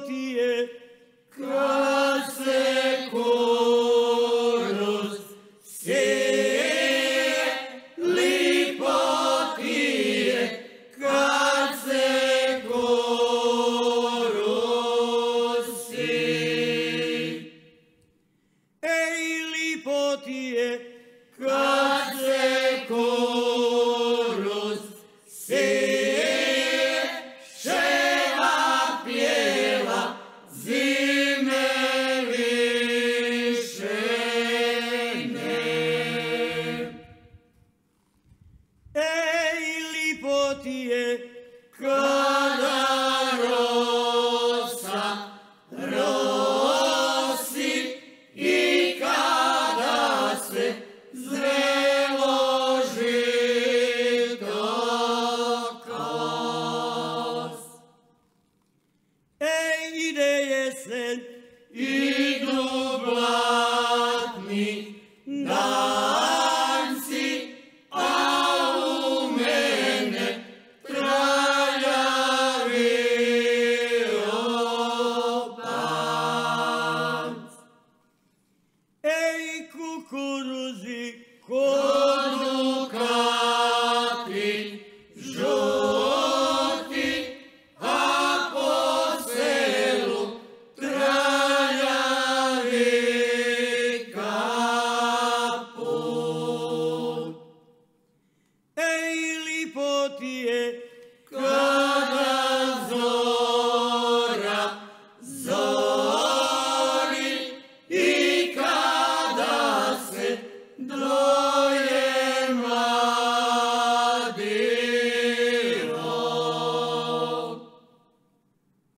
ti je, kad se korus seje, lipo ti je, kad se korus seje. Ej, lipo ti je, kad se korus seje, ševa pjeva, zime više ne. Ej, lipo ti je, kada rosa rosi i kada se zrelo žito kos. Ej, ide jesen,